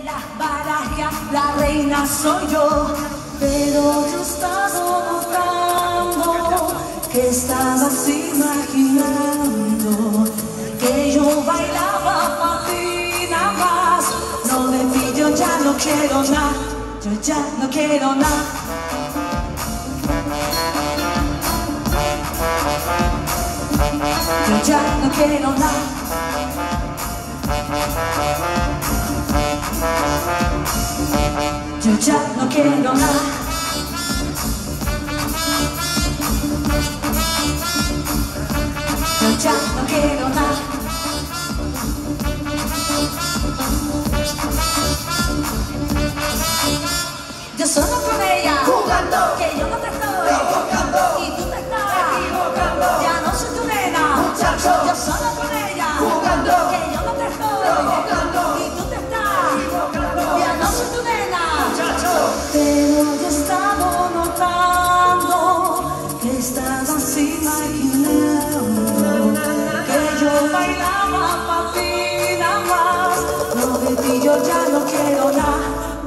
baraja, la reina soy yo, pero yo estaba notando que estabas imaginando que yo bailaba para ti nada más. No de ti yo ya no quiero nada, yo ya no quiero nada. Yo ya no quiero nada. Yo ya no quiero nada. Yo ya no quiero nada. Yo solo con ella jugando, que yo no te estoy provocando, y tú te estás equivocando. Ya no soy tu nena, muchacho. Yo solo con ella jugando, que yo no te estoy provocando, y tú te estás equivocando. Ya no soy tu nena, muchacho. Pero yo estaba notando que estabas imaginando que yo bailaba para ti nada más. No de ti yo ya no quiero nada.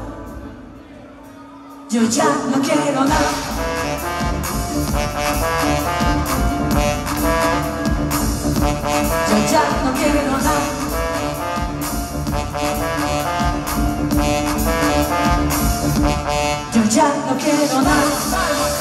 Yo ya no quiero nada. Yo ya no quiero nada. Yo ya no quiero nada.